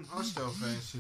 een afstelfunctie.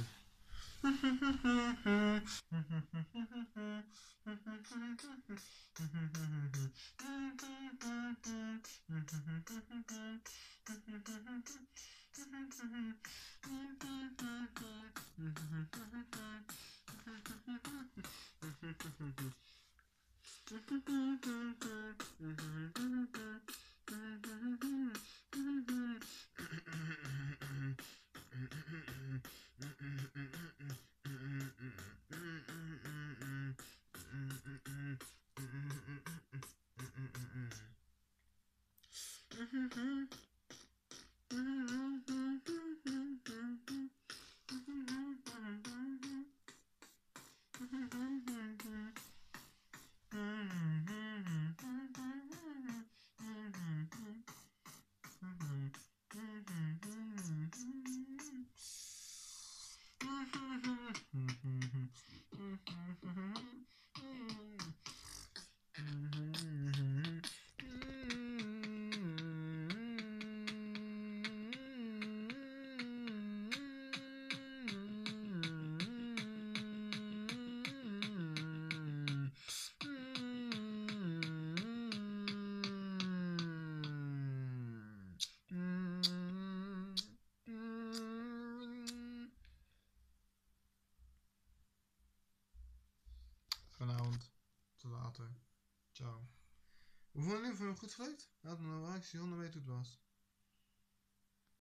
Vanavond. Tot later. Ciao. Hoe vond je het nu? Vond je hem goed geflikt? Laat me nou reactie onder weten hoe het was.